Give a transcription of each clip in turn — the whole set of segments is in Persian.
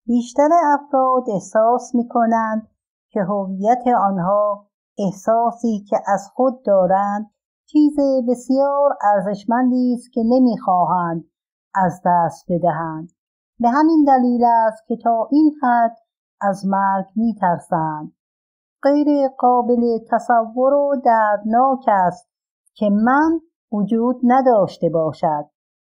بیشتر افراد احساس می‌کنند که هویت آنها، احساسی که از خود دارند، چیز بسیار ارزشمندی است که نمی‌خواهند از دست بدهند. به همین دلیل است که تا این حد از مرگ می‌ترسند. غیر قابل تصور و دردناک است که من وجود نداشته باشد،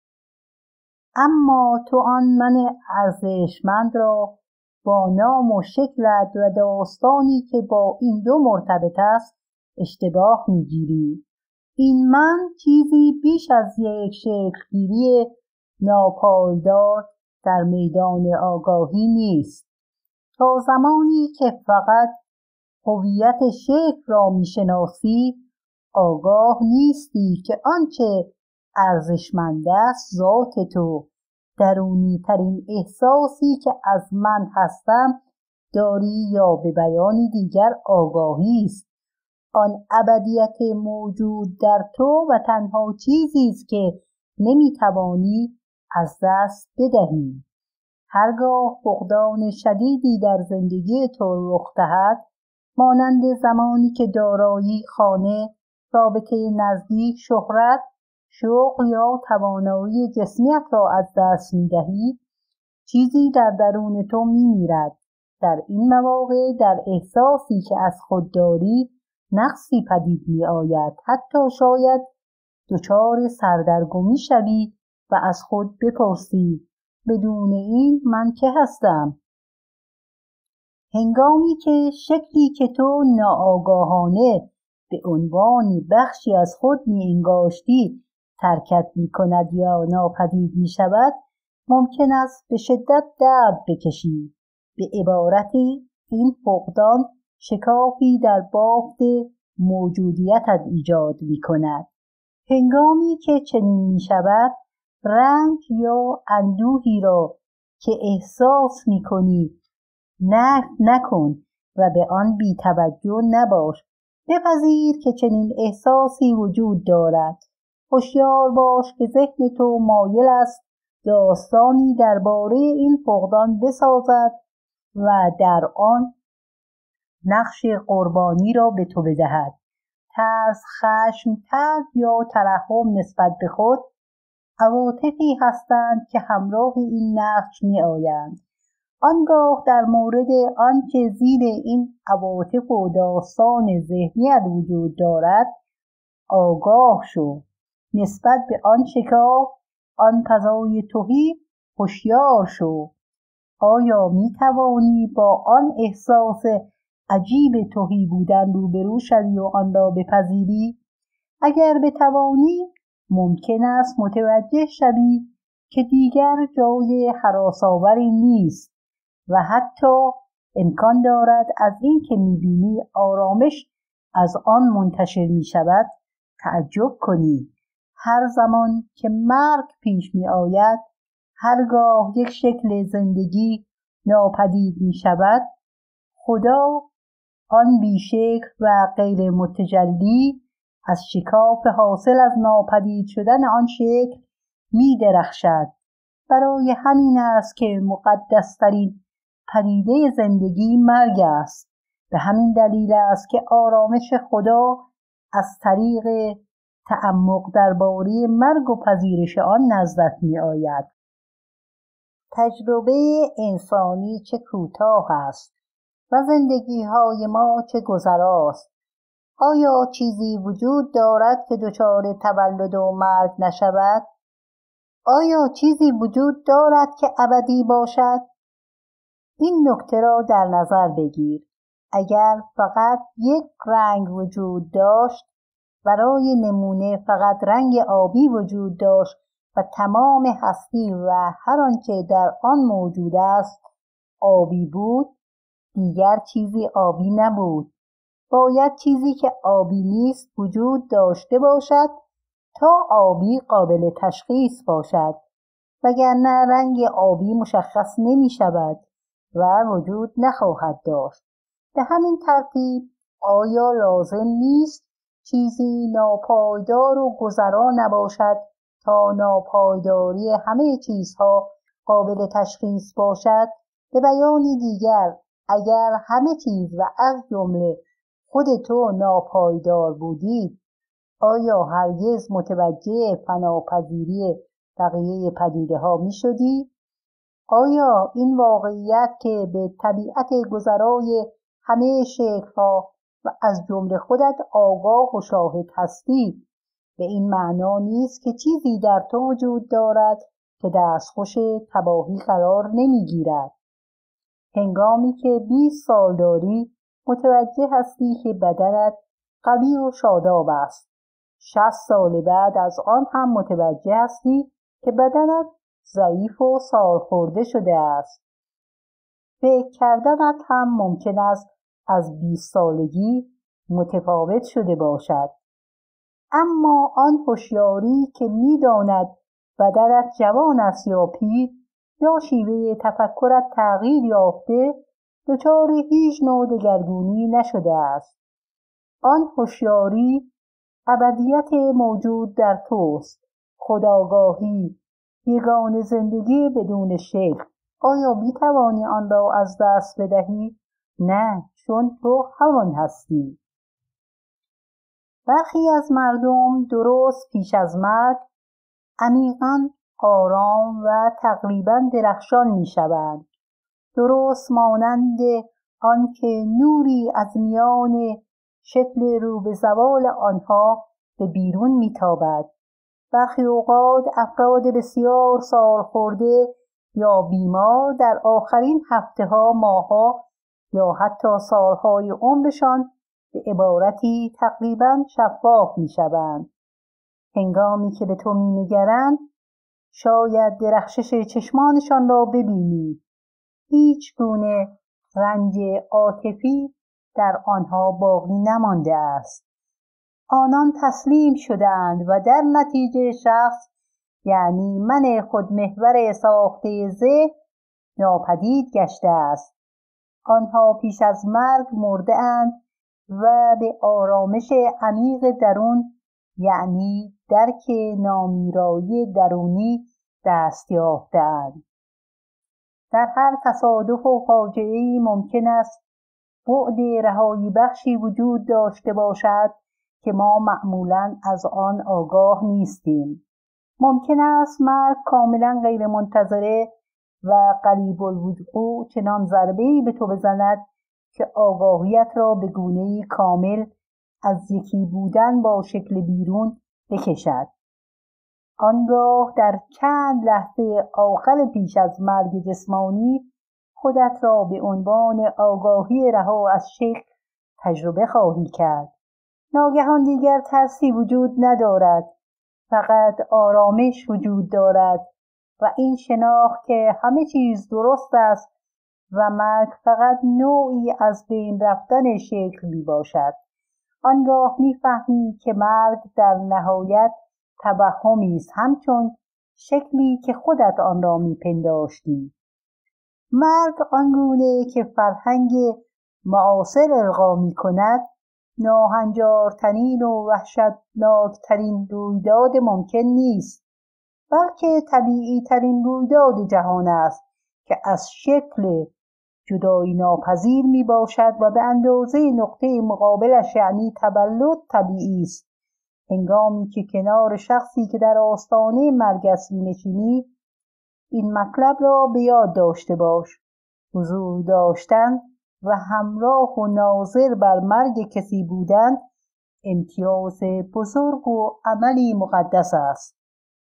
اما تو آن من ارزشمند را با نام و شکلت و داستانی که با این دو مرتبط است اشتباه می‌گیری. این من چیزی بیش از یک شکل‌گیری ناپایدار در میدان آگاهی نیست. تا زمانی که فقط هویت شکل را می‌شناسی، آگاه نیستی که آنچه ارزشمند است ذات تو، درونی ترین احساسی که از من هستم داری یا به بیانی دیگر آگاهی است. آن ابدیت موجود در تو و تنها چیزی است که نمیتوانی از دست بدهی. هرگاه فقدان شدیدی در زندگی تو رخ دهد، مانند زمانی که دارایی، خانه، رابطه نزدیک، شهرت، شغل یا توانایی جسمیت را از دست می‌دهی، چیزی در درون تو می‌میرد. در این مواقع در احساسی که از خود داری نقصی پدید می‌آید. حتی شاید دچار سردرگمی شوی و از خود بپرسی بدون این من که هستم؟ هنگامی که شکلی که تو ناآگاهانه به عنوان بخشی از خود می‌انگاشتی ترکت می‌کند یا ناپدید می‌شود، ممکن است به شدت درد بکشی. به عبارتی این فقدان شکافی در بافت موجودیتت ایجاد می‌کند. هنگامی که چنین می‌شود، رنج یا اندوهی را که احساس می‌کنی نفی نکن و به آن بی‌توجه نباش. بپذیر که چنین احساسی وجود دارد. هوشیار باش که ذهن تو مایل است داستانی درباره این فقدان بسازد و در آن نقش قربانی را به تو بدهد. ترس، خشم، ترس یا ترحم نسبت به خود عواطفی هستند که همراه این نقش می آیند. آنگاه در مورد آنچه زیر این عواطف و داستان ذهنیت وجود دارد آگاه شو. نسبت به آن شکاف، آن فضای تهی هوشیار شو. آیا می توانی با آن احساس عجیب تهی بودن روبرو شوی و آن را بپذیری؟ اگر بتوانی، ممکن است متوجه شوی که دیگر جای هراس‌آوری نیست و حتی امکان دارد از این که می‌بینی آرامش از آن منتشر می‌شود تعجب کنی. هر زمان که مرگ پیش می‌آید، هرگاه یک شکل زندگی ناپدید می‌شود، خدا آن بیشکل و غیر متجلی از شکاف حاصل از ناپدید شدن آن شکل می‌درخشد. برای همین است که مقدس‌ترین پدیده زندگی مرگ است. به همین دلیل است که آرامش خدا از طریق تعمق درباره مرگ و پذیرش آن نزدت می آید. تجربه انسانی چه کوتاه است و زندگی‌های ما چه گذراست. آیا چیزی وجود دارد که دچار تولد و مرگ نشود؟ آیا چیزی وجود دارد که ابدی باشد؟ این نکته را در نظر بگیر. اگر فقط یک رنگ وجود داشت، برای نمونه فقط رنگ آبی وجود داشت و تمام هستی و هر آنچه در آن موجود است آبی بود، دیگر چیزی آبی نبود. باید چیزی که آبی نیست وجود داشته باشد تا آبی قابل تشخیص باشد، وگرنه رنگ آبی مشخص نمی شود و وجود نخواهد داشت. به همین ترتیب آیا لازم نیست چیزی ناپایدار و گذرا نباشد تا ناپایداری همه چیزها قابل تشخیص باشد؟ به بیانی دیگر، اگر همه چیز و از جمله خود تو ناپایدار بودی، آیا هرگز متوجه فناپذیری بقیه پدیده ها می شدی؟ آیا این واقعیت که به طبیعت گذرای همه شکل‌ها و از جمله خودت آگاه و شاهد هستی به این معنا نیست که چیزی در تو وجود دارد که دستخوش تباهی قرار نمیگیرد؟ هنگامی که 20 سال داری متوجه هستی که بدنت قوی و شاداب است. 60 سال بعد از آن هم متوجه هستی که بدنت ضعیف و سالخورده شده است. فکر کردنت هم ممکن است از 20 سالگی متفاوت شده باشد. اما آن هوشیاری که می‌داند بدنت جوان است یا پیر، یا شیوه تفکرت تغییر یافته، دچار هیچ نوع دگرگونی نشده است. آن هوشیاری ابدیت موجود در توست، خودآگاهی، یگانه زندگی بدون شکل. آیا می‌توانی آن را از دست بدهی؟ نه، چون تو همان هستی. برخی از مردم درست پیش از مرگ عمیقاً آرام و تقریباً درخشان می‌شوند، درست مانند آن که نوری از میان شکل رو به زوال آنها به بیرون می‌تابد. برخی اوقات افراد بسیار سالخورده یا بیمار در آخرین هفته‌ها، ماه‌ها یا حتی سالهای عمرشان به عبارتی تقریباً شفاف می‌شوند. هنگامی که به تو می‌نگرند شاید درخشش چشمانشان را ببینی. هیچ گونه رنج عاطفی در آنها باقی نمانده است. آنان تسلیم شدند و در نتیجه شخص، یعنی من خودمحور ساخته ذهن، ناپدید گشته است. آنها پیش از مرگ مرده اند و به آرامش عمیق درون، یعنی درک نامیرایی درونی دست یافتند. در هر تصادف و فاجعه‌ای ممکن است بعد رهایی بخشی وجود داشته باشد که ما معمولاً از آن آگاه نیستیم. ممکن است مرگ کاملاً غیر منتظره و قریب الوقوع چنان ضربه‌ای به تو بزند که آگاهیت را به گونه‌ای کامل از یکی بودن با شکل بیرون بکشد. آنگاه در چند لحظه آخر پیش از مرگ جسمانی خودت را به عنوان آگاهی رها از شکل تجربه خواهی کرد. ناگهان دیگر ترسی وجود ندارد، فقط آرامش وجود دارد و این شناخت که همه چیز درست است و مرگ فقط نوعی از بین رفتن شکل می باشد. آنگاه می‌فهمی که مرگ در نهایت توهمی است، همچون شکلی که خودت آن را می‌پنداشتی. مرگ آنگونه که فرهنگ معاصر القا می‌کند، ناهنجارترین و وحشتناکترین رویداد ممکن نیست، بلکه طبیعی‌ترین رویداد جهان است که از شکل جدایی ناپذیر می باشد و به اندازه نقطه مقابلش، یعنی تولد، طبیعی است. هنگامی که کنار شخصی که در آستانه مرگ است می‌نشینی، این مطلب را به یاد داشته باش: حضور داشتن و همراه و ناظر بر مرگ کسی بودن امتیاز بزرگ و عملی مقدس است.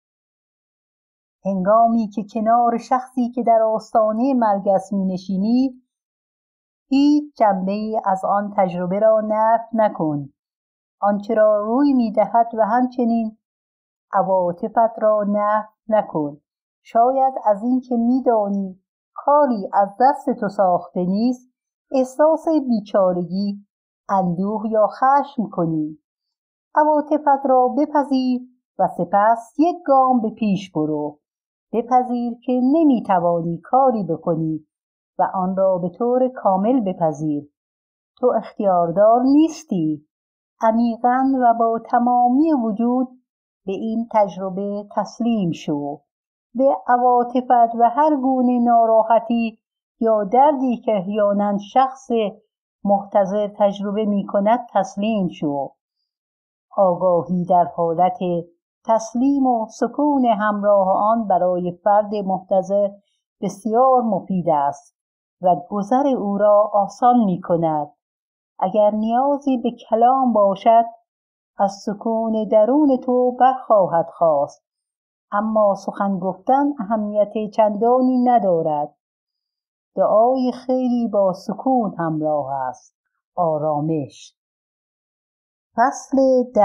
هنگامی که کنار شخصی که در آستانه مرگ است می‌نشینی، هیچ جنبه‌ای از آن تجربه را نفی نکن. آنچه را روی می‌دهد و همچنین عواطفت را نفی نکن. شاید از این که می‌دانی کاری از دست تو ساخته نیست، احساس بیچارگی، اندوه یا خشم کنی. عواطفت را بپذیر و سپس یک گام به پیش برو. بپذیر که نمی‌توانی کاری بکنی و آن را به طور کامل بپذیر. تو اختیاردار نیستی. عمیقاً و با تمامی وجود به این تجربه تسلیم شو. به عواطفت و هر گونه ناراحتی یا دردی که احیانا شخص محتضر تجربه می کند تسلیم شو. آگاهی در حالت تسلیم و سکون همراه آن برای فرد محتضر بسیار مفید است و گذر او را آسان می کند. اگر نیازی به کلام باشد از سکون درون تو برخواهد خاست، اما سخن گفتن اهمیت چندانی ندارد. دعای خیلی با سکون همراه است. آرامش. فصل 10.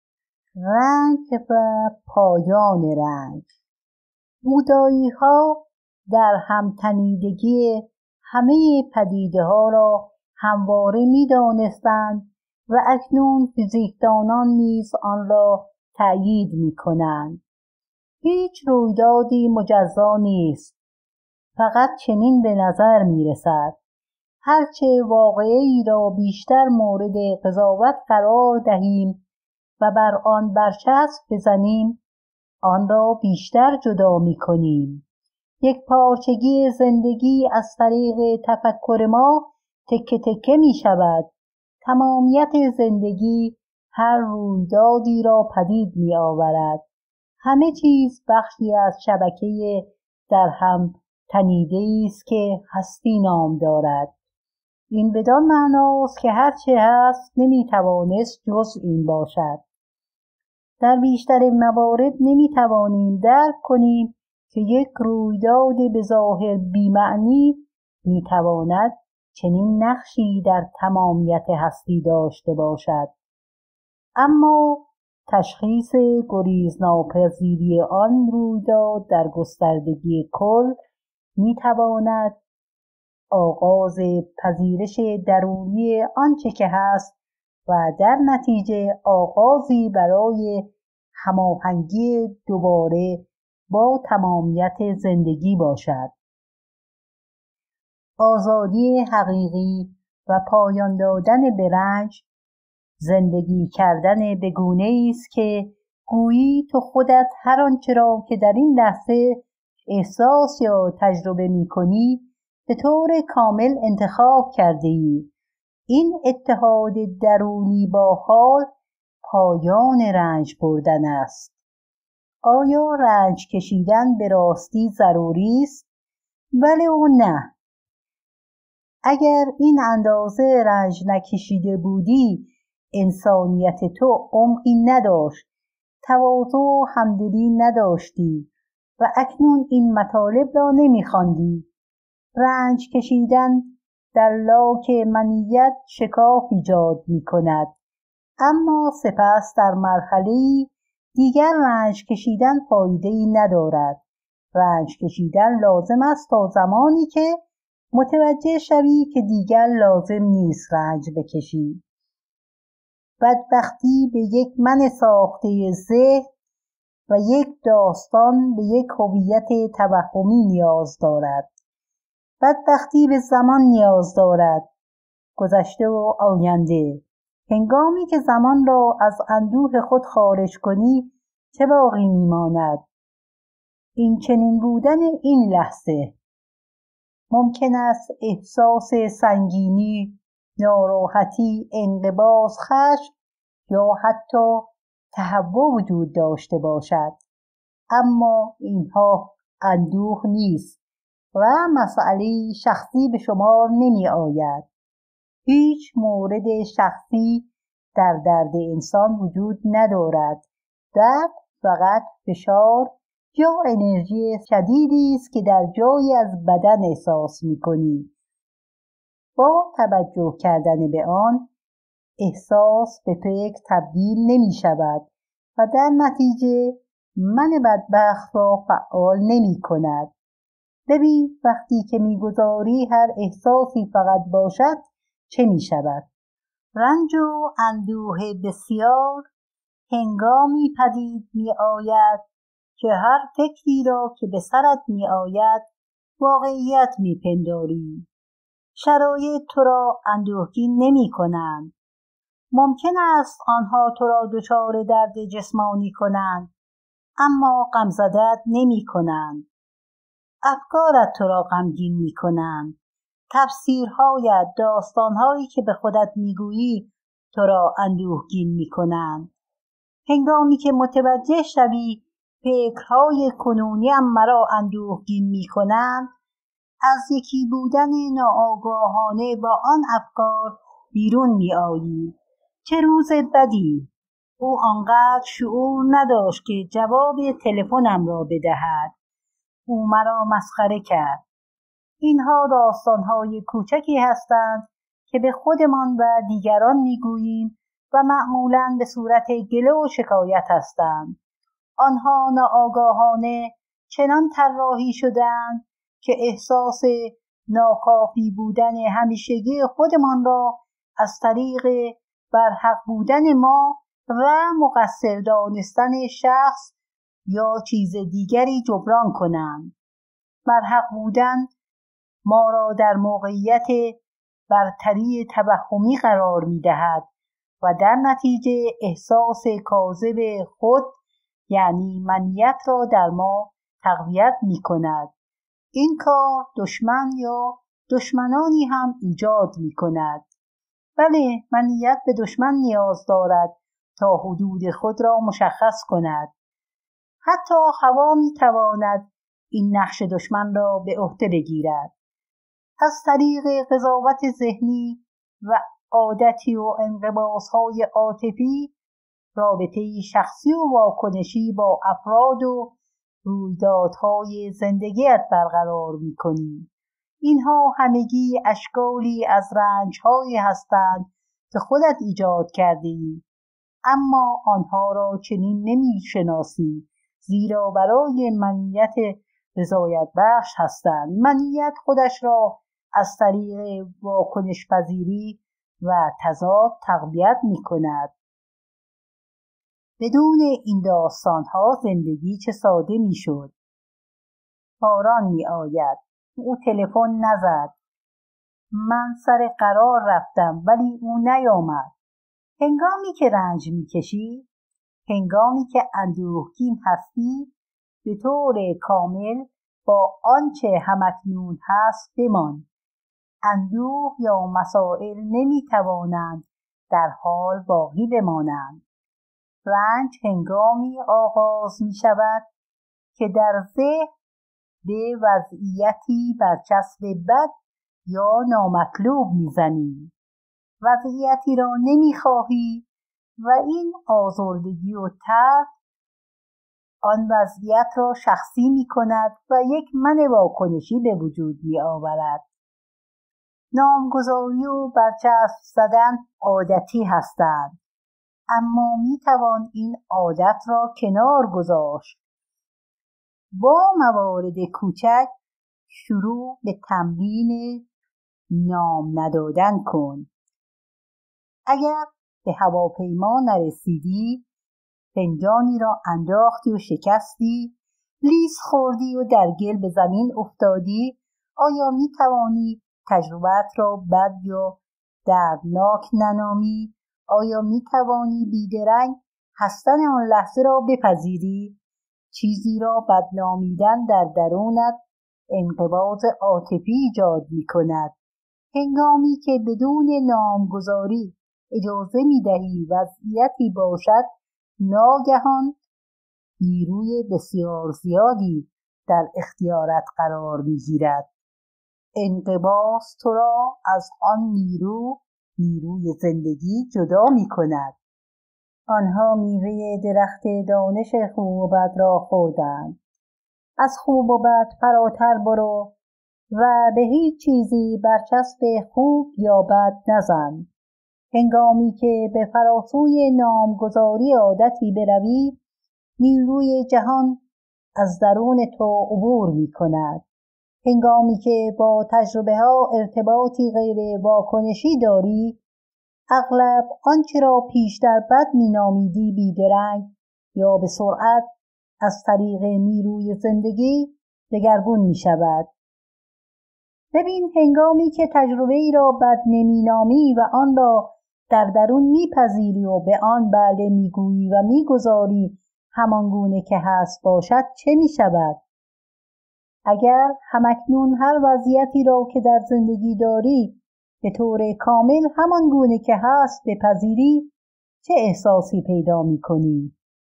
رنج و پایان رنج. بودایی ها در همتنیدگی همه پدیده ها را همواره می دانستند و اکنون فیزیکدانان نیز آن را تأیید می کنند. هیچ رویدادی مجزا نیست. فقط چنین به نظر می رسد. هرچه واقعی را بیشتر مورد قضاوت قرار دهیم و بر آن برچسب بزنیم، آن را بیشتر جدا می کنیم. یک پارچگی زندگی از طریق تفکر ما تکه تکه می شود. تمامیت زندگی هر رویدادی را پدید می آورد. همه چیز بخشی از شبکه در هم تنیده است که هستی نام دارد. این بدان معناست که هرچه هست نمی توانست جز این باشد. در بیشتر موارد نمی توانیم درک کنیم که یک رویداد به ظاهر بی‌معنی می تواند چنین نقشی در تمامیت هستی داشته باشد. اما تشخیص گریزناپذیری آن رویداد در گستردگی کل می تواند آغاز پذیرش درونی آنچه که هست و در نتیجه آغازی برای هماهنگی دوباره با تمامیت زندگی باشد. آزادی حقیقی و پایان دادن به رنج، زندگی کردن به گونه‌ای است که گویی تو خودت هر آنچه را که در این لحظه احساس یا تجربه می‌کنی به طور کامل انتخاب کرده ای. این اتحاد درونی با حال پایان رنج بردن است. آیا رنج کشیدن به راستی ضروری است؟ بله و نه. اگر این اندازه رنج نکشیده بودی، انسانیت تو عمقی نداشت، تواضع و همدلی نداشتی و اکنون این مطالب را نمی‌خواندی. رنج کشیدن در لاک منیت شکاف ایجاد می‌کند، اما سپس در مرحله‌ای دیگر رنج کشیدن فایده‌ای ندارد. رنج کشیدن لازم است تا زمانی که متوجه شوی که دیگر لازم نیست رنج بکشی. بدبختی به یک من ساخته ذهن و یک داستان به یک هویت توهمی نیاز دارد. بدبختی به زمان نیاز دارد، گذشته و آینده. هنگامی که زمان را از اندوه خود خارج کنی چه باقی میماند؟ این چنین بودن این لحظه. ممکن است احساس سنگینی، ناراحتی، انقباض، خشم یا حتی تهوع وجود داشته باشد، اما اینها اندوه نیست و مسئله شخصی به شمار نمی آید. هیچ مورد شخصی در درد انسان وجود ندارد. درد فقط فشار یا انرژی شدیدی است که در جایی از بدن احساس می‌کنی. با توجه کردن به آن، احساس به فکر تبدیل نمی‌شود و در نتیجه من بدبخت را فعال نمی‌کند. ببین وقتی که می‌گذاری هر احساسی فقط باشد چه می‌شود؟ رنج و اندوه بسیار هنگامی پدید می‌آید که هر فکری را که به سرت می‌آید واقعیت می‌پنداری. شرایط تو را اندوهگین نمی‌کنند. ممکن است آنها تو را دچار درد جسمانی کنند، اما غمزدت نمی‌کنند. افکارت تو را غمگین می‌کنند. تفسیرهایت، داستانهایی که به خودت میگویی تو را اندوهگین می‌کنند. هنگامی که متوجه شوی فکرهای کنونیم مرا اندوهگین می‌کنند، از یکی بودن ناآگاهانه با آن افکار بیرون می‌آیی. چه روز بدی! او آنقدر شعور نداشت که جواب تلفنم را بدهد. او مرا مسخره کرد. اینها داستان‌های کوچکی هستند که به خودمان و دیگران می‌گوییم و معمولاً به صورت گله و شکایت هستند. آنها ناآگاهانه چنان طراحی شده‌اند که احساس ناکافی بودن همیشگی خودمان را از طریق برحق بودن ما و مقصر دانستن شخص یا چیز دیگری جبران کنند. برحق بودن ما را در موقعیت برتری توهمی قرار می‌دهد و در نتیجه احساس کاذب خود یعنی منیت را در ما تقویت می‌کند. این کار دشمن یا دشمنانی هم ایجاد می‌کند. بله، منیت به دشمن نیاز دارد تا حدود خود را مشخص کند. حتی هوا می‌تواند این نقش دشمن را به عهده بگیرد. از طریق قضاوت ذهنی و عادتی و انقباض‌های عاطفی رابطه‌ای شخصی و واکنشی با افراد و رویدادهای زندگیت برقرار می‌کنی. اینها همگی اشکالی از رنج‌هایی هستند که خودت ایجاد کرده‌ای، اما آنها را چنین نمی‌شناسی، زیرا برای منیت رضایت بخش هستند. منیت خودش را از طریق واکنش پذیری و تضاد تقویت می‌کند. بدون این داستان‌ها زندگی چه ساده می‌شد. باران می‌آید. او تلفن نزد. من سر قرار رفتم ولی او نیامد. هنگامی که رنج می‌کشی، هنگامی که اندوهگین هستی، به طور کامل با آنچه همکنون هست بمان. اندوه یا مسائل نمی‌توانند در حال باقی بمانند. رنج هنگامی آغاز می‌شود که در ذهن به وضعیتی برچسب بد یا نامطلوب می‌زنی. وضعیتی را نمی‌خواهی و این آزردگی و ترس آن وضعیت را شخصی می‌کند و یک من واکنشی به وجود می‌آورد. نامگذاری و برچسب زدن عادتی هستند، اما می‌توان این عادت را کنار گذاشت. با موارد کوچک شروع به تمرین نام ندادن کن. اگر به هواپیما نرسیدی، فنجانی را انداختی و شکستی، لیز خوردی و در گل به زمین افتادی، آیا می توانی تجربت را بد یا دردناک ننامی؟ آیا می توانی بیدرنگ هستن آن لحظه را بپذیری؟ چیزی را بدنامیدن در درونت انقباض عاطفی ایجاد می کند. هنگامی که بدون نامگذاری اجازه می دهی وضعیتی باشد، ناگهان نیروی بسیار زیادی در اختیارت قرار می گیرد. انقباض تو را از آن نیروی زندگی جدا می کند. آنها میوه درخت دانش خوب و بد را خوردند. از خوب و بد فراتر برو و به هیچ چیزی برچسب خوب یا بد نزن. هنگامی که به فراسوی نامگذاری عادتی بروی، نیروی جهان از درون تو عبور می کند. هنگامی که با تجربه ها ارتباطی غیر واکنشی داری، اغلب آنچه را پیشتر بد می نامیدی بیدرنگ یا به سرعت از طریق نیروی زندگی دگرگون می شود. ببین، هنگامی که تجربه ای را بد نمی نامی و آن را در درون می پذیری و به آن بله می گویی و می گذاری همانگونه که هست باشد، چه می شود؟ اگر همکنون هر وضعیتی را که در زندگی داری به طور کامل همان گونه که هست بپذیری، چه احساسی پیدا می‌کنی؟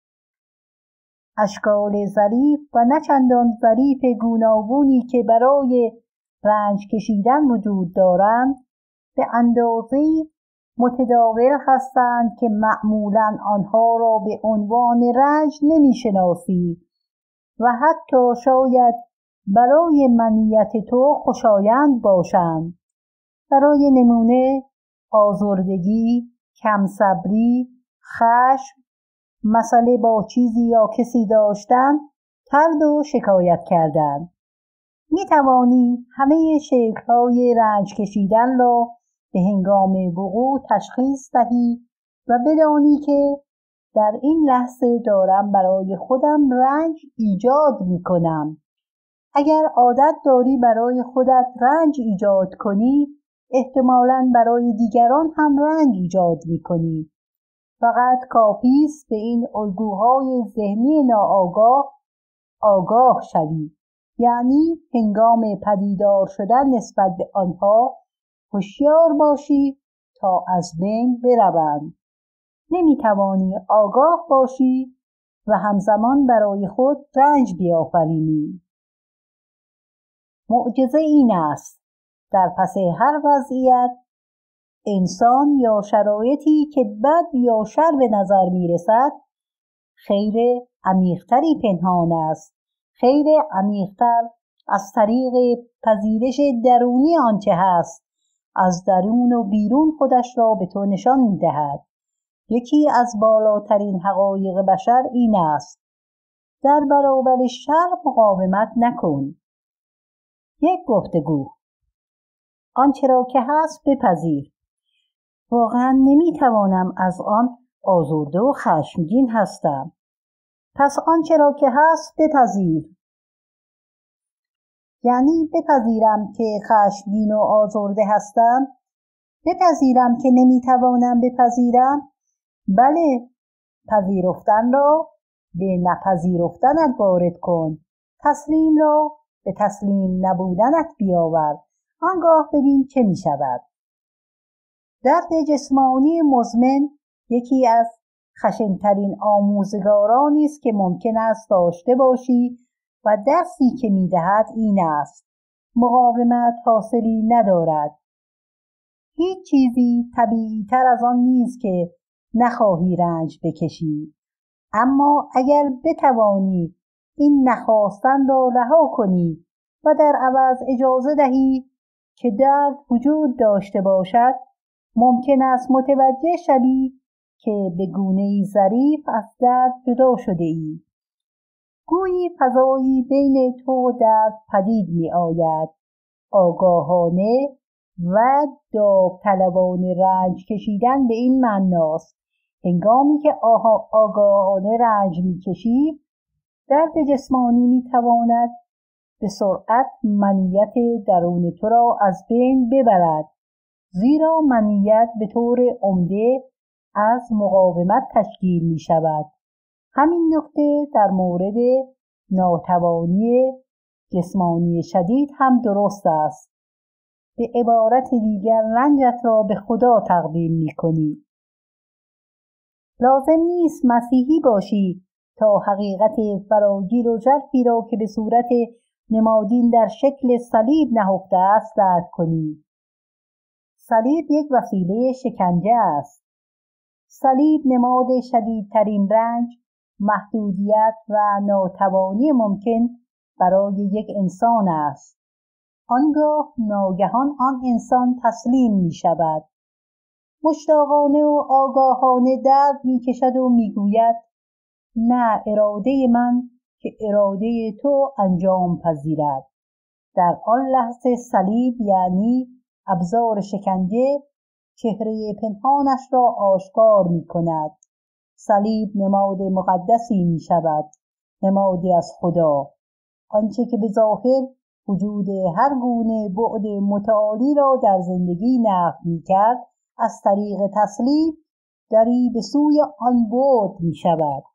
اشکال ظریف و نه چندان ظریف گوناگونی که برای رنج کشیدن وجود دارند به اندازه‌ای متداول هستند که معمولاً آنها را به عنوان رنج نمی‌شناسی و حتی شاید برای منیت تو خوشایند باشند. برای نمونه آزردگی، کمصبری، خشم، مسئله با چیزی یا کسی داشتن، طرد و شکایت کردن. می توانی همه شکل‌های رنج کشیدن را به هنگام وقوع تشخیص دهی و بدانی که در این لحظه دارم برای خودم رنج ایجاد می کنم. اگر عادت داری برای خودت رنج ایجاد کنی، احتمالاً برای دیگران هم رنج ایجاد می کنی. فقط کافی است به این الگوهای ذهنی ناآگاه آگاه شوی، یعنی هنگام پدیدار شدن نسبت به آنها هوشیار باشی تا از بین بروند. نمیتوانی آگاه باشی و همزمان برای خود رنج بیافرینی. معجزه این است در پس هر وضعیت انسان یا شرایطی که بد یا شر به نظر میرسد خیر عمیق‌تری پنهان است، خیر عمیق‌تر از طریق پذیرش درونی آنچه هست از درون و بیرون خودش را به تو نشان می‌دهد. یکی از بالاترین حقایق بشر این است: در برابر شر مقاومت نکن. یک گفتگو: آنچه را که هست بپذیر. واقعا نمیتوانم از آن آزرده و خشمگین هستم. پس آنچه را که هست بپذیر. یعنی بپذیرم که خشمگین و آزرده هستم؟ بپذیرم که نمیتوانم بپذیرم؟ بله، پذیرفتن را به نپذیرفتنت وارد کن. تسلیم را به تسلیم نبودنت بیاور. آنگاه ببین چه می شود. درد جسمانی مزمن یکی از خشن‌ترین آموزگارانی است که ممکن است داشته باشی و درسی که می دهد این است: مقاومت حاصلی ندارد. هیچ چیزی طبیعی تر از آن نیست که نخواهی رنج بکشی. اما اگر بتوانی این نخواستن را رها کنی و در عوض اجازه دهی که درد وجود داشته باشد، ممکن است متوجه شوی که به گونه‌ای ظریف از درد جدا شده ای. گویی فضایی بین تو و درد پدید می آید. آگاهانه و داوطلبانه رنج کشیدن به این معناست: هنگامی که آگاهانه رنج می کشی، درد جسمانی می تواند به سرعت منیت درون تو را از بین ببرد، زیرا منیت به طور عمده از مقاومت تشکیل می شود. همین نکته در مورد ناتوانی جسمانی شدید هم درست است. به عبارت دیگر رنجت را به خدا تقدیم می کنی. لازم نیست مسیحی باشی تا حقیقت فراگیر و ژرفی را که به صورت نمادین در شکل صلیب نهفته است درک کنی. صلیب یک وسیله شکنجه است. صلیب نماد شدیدترین رنج، محدودیت و ناتوانی ممکن برای یک انسان است. آنگاه ناگهان آن انسان تسلیم می شود. مشتاقانه و آگاهانه درد می کشد و می گوید: نه اراده من که اراده تو انجام پذیرد. در آن لحظه صلیب یعنی ابزار شکنجه چهره پنهانش را آشکار می کند. صلیب نماد مقدسی می شود، نمادی از خدا. آنچه که به ظاهر وجود هر گونه بعد متعالی را در زندگی نفی می کرد، از طریق تسلیم دری به سوی آن بعد می شود.